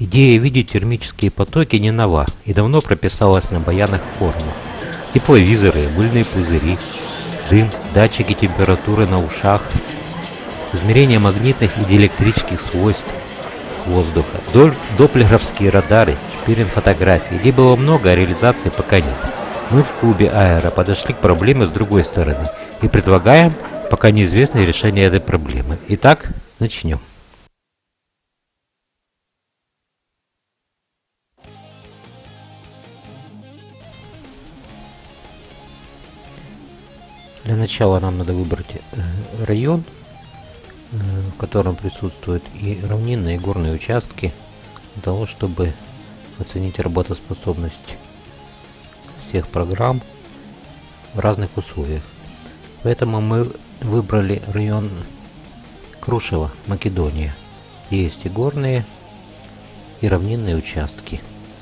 Идея видеть термические потоки не нова и давно прописалась на баянах формах. Тепловизоры, мыльные пузыри, дым, датчики температуры на ушах, измерение магнитных и диэлектрических свойств воздуха, доплеровские радары, шпирин фотографии. Идей было много, а реализации пока нет. Мы в клубе Аэро подошли к проблеме с другой стороны и предлагаем пока неизвестное решение этой проблемы. Итак, начнем. Для начала нам надо выбрать район, в котором присутствуют и равнинные, и горные участки, для того, чтобы оценить работоспособность всех программ в разных условиях. Поэтому мы выбрали район Крушева, Македония. Есть и горные, и равнинные участки.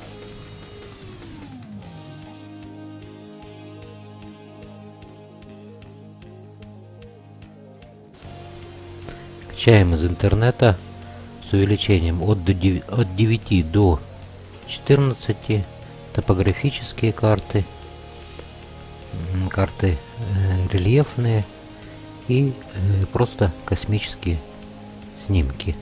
Качаем из интернета с увеличением от 9 до 14 топографические карты, карты рельефные и просто космические снимки.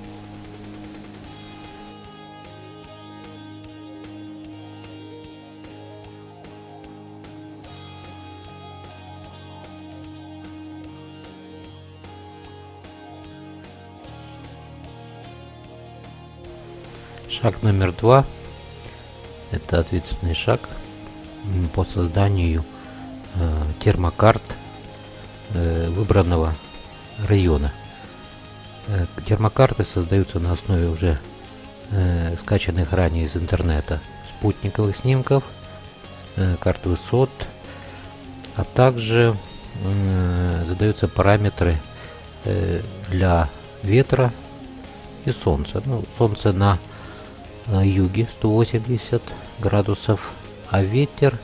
Шаг номер 2 – это ответственный шаг по созданию термокарт выбранного района. Термокарты создаются на основе уже скачанных ранее из интернета спутниковых снимков, карт высот, а также задаются параметры для ветра и солнца. Ну, солнце на юге 180 градусов, а ветер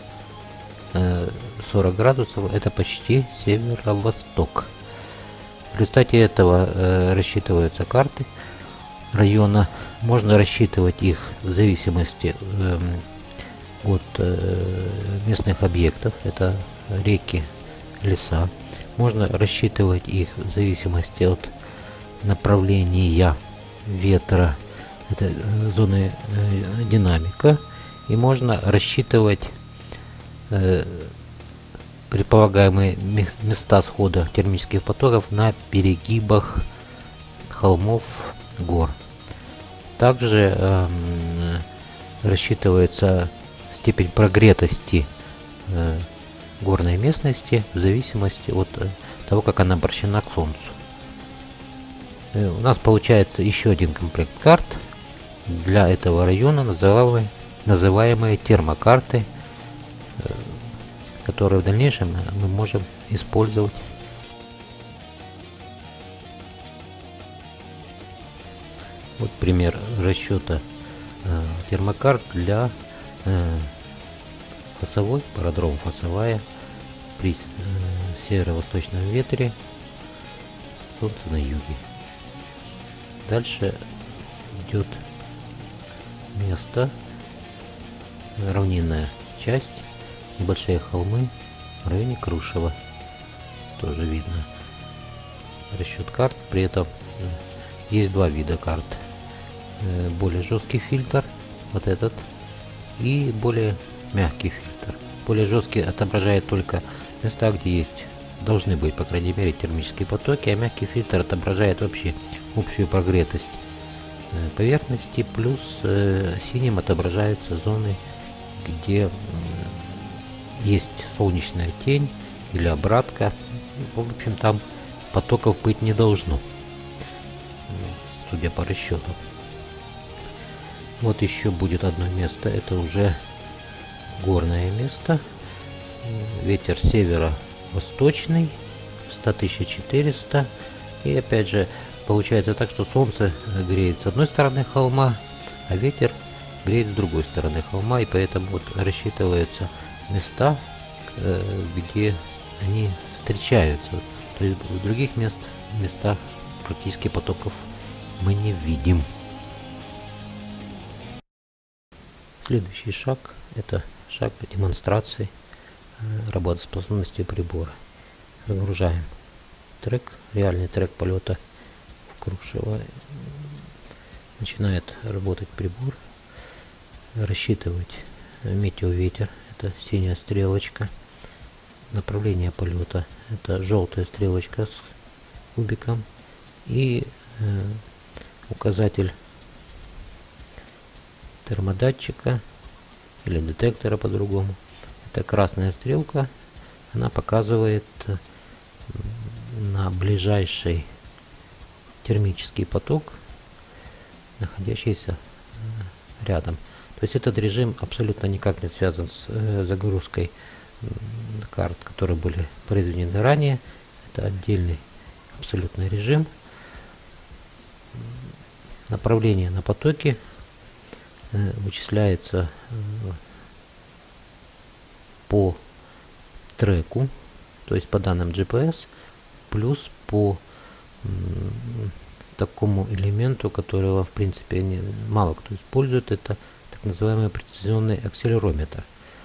40 градусов, это почти северо-восток. В результате этого рассчитываются карты района. Можно рассчитывать их в зависимости от местных объектов, это реки, леса. Можно рассчитывать их в зависимости от направления ветра, это зоны динамика, и можно рассчитывать предполагаемые места схода термических потоков на перегибах холмов, гор. Также рассчитывается степень прогретости горной местности в зависимости от того, как она обращена к Солнцу. У нас получается еще один комплект карт для этого района, называемые термокарты, которые в дальнейшем мы можем использовать. Вот пример расчета термокарт для фасовой, пародром фасовая при северо-восточном ветре, солнце на юге. Дальше идет место, равнинная часть, небольшие холмы в районе Крушева. Тоже видно расчет карт. При этом есть два вида карт. Более жесткий фильтр, вот этот, и более мягкий фильтр. Более жесткий отображает только места, где есть, должны быть, по крайней мере, термические потоки, а мягкий фильтр отображает вообще общую прогретость поверхности, плюс синим отображаются зоны, где есть солнечная тень или обратка. В общем, там потоков быть не должно, судя по расчетам. Вот еще будет одно место, это уже горное место, ветер северо-восточный, 100 400, и опять же получается так, что солнце греет с одной стороны холма, а ветер греет с другой стороны холма, и поэтому вот рассчитываются места, где они встречаются. То есть в других местах практически потоков мы не видим. Следующий шаг — это шаг демонстрации работоспособности прибора. Загружаем трек, реальный трек полета в Крушево. Начинает работать прибор, рассчитывать метеоветер, это синяя стрелочка, направление полета, это желтая стрелочка с кубиком, и указатель термодатчика или детектора по-другому. Это красная стрелка, она показывает на ближайший термический поток, находящийся рядом. То есть этот режим абсолютно никак не связан с загрузкой карт, которые были произведены ранее. Это отдельный абсолютный режим. Направление на потоки вычисляется по треку, то есть по данным GPS, плюс по такому элементу, которого в принципе мало кто использует, это так называемый прецизионный акселерометр.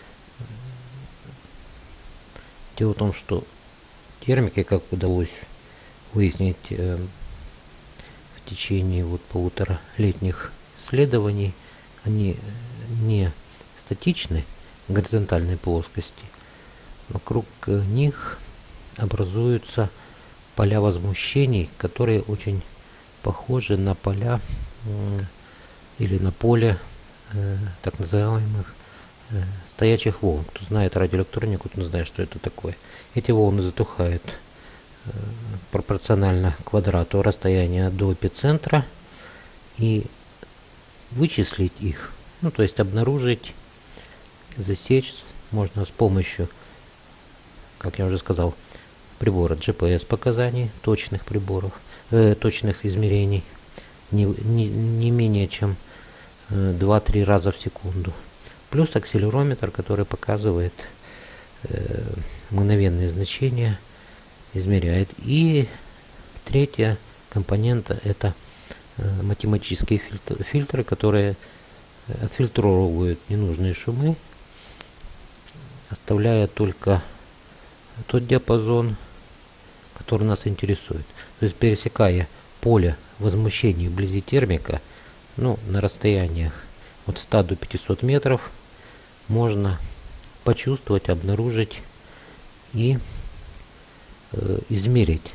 Дело в том, что термики, как удалось выяснить в течение полуторалетних исследований, они не статичны в горизонтальной плоскости. Вокруг них образуются поля возмущений, которые очень похожи на поля или на поле так называемых стоячих волн. Кто знает радиоэлектронику, тот знает, что это такое. Эти волны затухают пропорционально квадрату расстояния до эпицентра, и вычислить их, то есть обнаружить, засечь можно с помощью, как я уже сказал, прибора GPS показаний, точных приборов, точных измерений, не менее чем 2-3 раза в секунду. Плюс акселерометр, который показывает мгновенные значения, измеряет. И третья компонента — это математические фильтры, которые отфильтровывают ненужные шумы, оставляя только тот диапазон, который нас интересует. То есть, пересекая поле возмущений вблизи термика, на расстояниях от 100 до 500 метров, можно почувствовать, обнаружить и измерить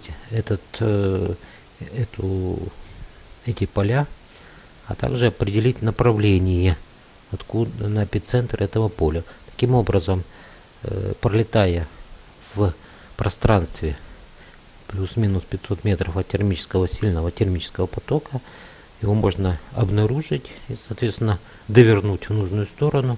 эти поля, а также определить направление, откуда на эпицентр этого поля. Таким образом, пролетая в пространстве плюс-минус 500 метров от сильного термического потока, его можно обнаружить и, соответственно, довернуть в нужную сторону.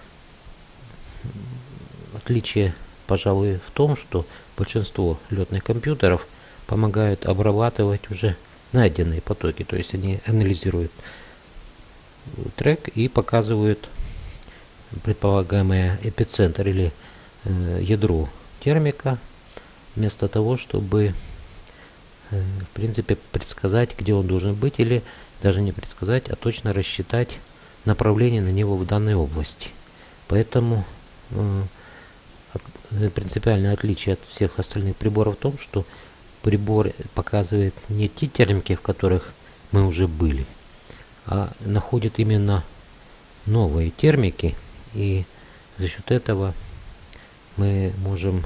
Отличие, пожалуй, в том, что большинство летных компьютеров помогают обрабатывать уже найденные потоки, то есть они анализируют трек и показывают предполагаемый эпицентр или ядро термика, вместо того, чтобы в принципе предсказать, где он должен быть, или даже не предсказать, а точно рассчитать направление на него в данной области. Поэтому принципиальное отличие от всех остальных приборов в том, что прибор показывает не те термики, в которых мы уже были, а находит именно новые термики, и за счет этого мы можем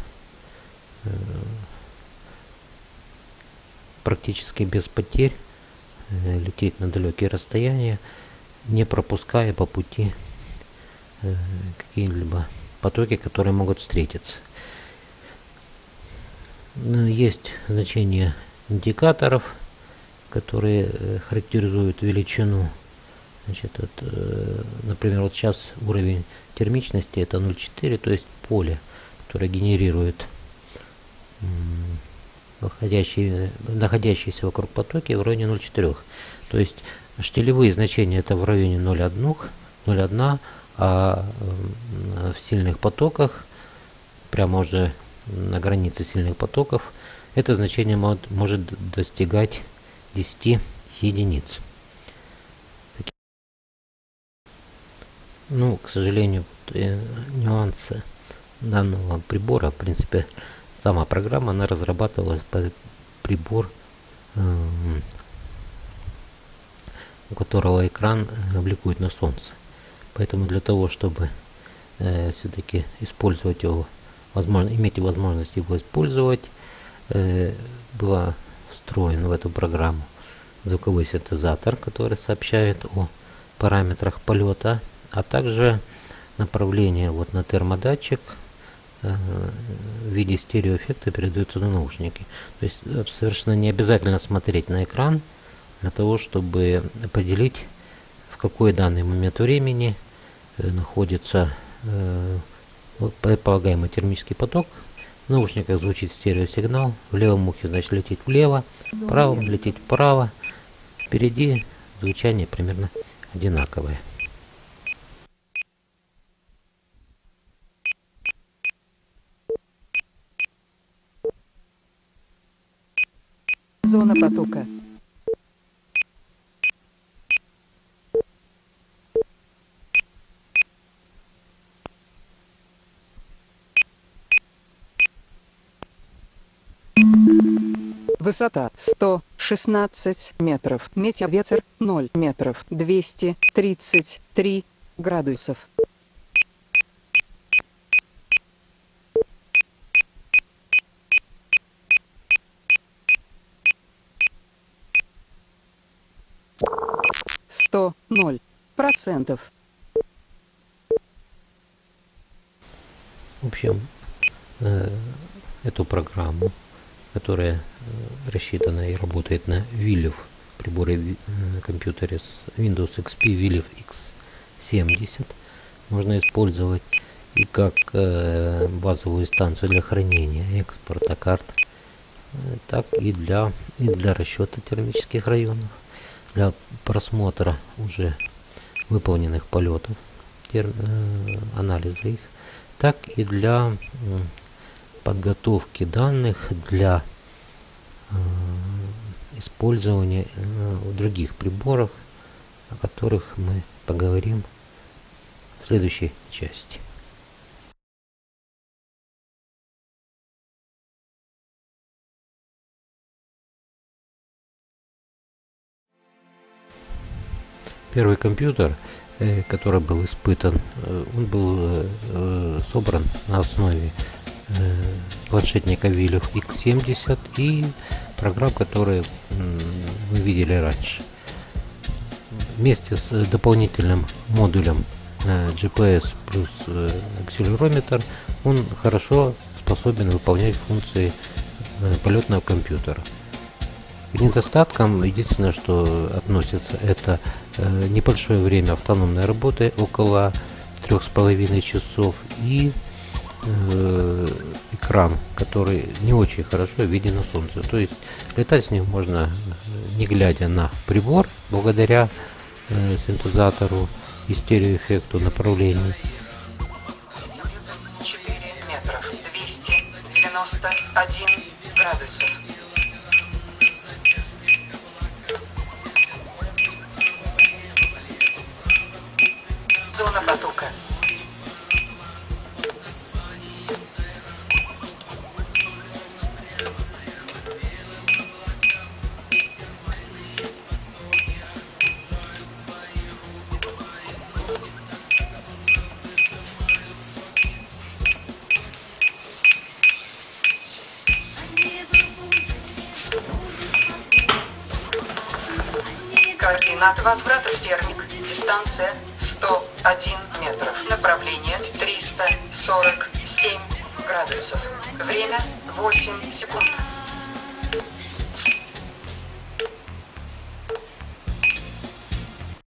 практически без потерь лететь на далекие расстояния, не пропуская по пути какие-либо потоки, которые могут встретиться. Есть значения индикаторов, которые характеризуют величину. Например, вот сейчас уровень термичности — это 0,4, то есть поле, которое генерирует находящиеся вокруг потоки в районе 0,4. То есть штилевые значения — это в районе 0,1, а в сильных потоках, прямо уже на границе сильных потоков, это значение может достигать 10 единиц. Ну, к сожалению, нюансы данного прибора, в принципе, сама программа, она разрабатывалась под прибор, у которого экран бликует на солнце. Поэтому для того, чтобы все-таки использовать его, иметь возможность его использовать, был встроен в эту программу звуковой синтезатор, который сообщает о параметрах полета, а также направление вот на термодатчик в виде стереоэффекта передается на наушники. То есть совершенно не обязательно смотреть на экран для того, чтобы определить, в какой данный момент времени находится предполагаемый термический поток. В наушниках звучит стереосигнал, в левом ухе значит лететь влево, в правом лететь вправо, впереди звучание примерно одинаковое. Зона потока. Высота 116 метров. Метеоветер 0 метров. 233 градусов. Сто 0%. В общем, эту программу, которая рассчитана и работает на Williv приборе компьютере с Windows XP Williv X70, можно использовать и как базовую станцию для хранения и экспорта карт, так и для расчета термических районов, для просмотра уже выполненных полетов, анализа их, так и для подготовки данных для использования в других приборах, о которых мы поговорим в следующей части. Первый компьютер, который был испытан, он был собран на основе планшетника Williv X70 и программ, которые вы видели раньше. Вместе с дополнительным модулем GPS плюс акселерометр он хорошо способен выполнять функции полетного компьютера. К недостаткам единственное, что относится, это небольшое время автономной работы, около 3,5 часов, и экран, который не очень хорошо виден на солнце. То есть летать с ним можно, не глядя на прибор, благодаря синтезатору и стереоэффекту направлений. 4 метров. 291 градусов. Зона потока. Координаты возврата в термик. Дистанция 101 метров. Направление 347 градусов. Время 8 секунд.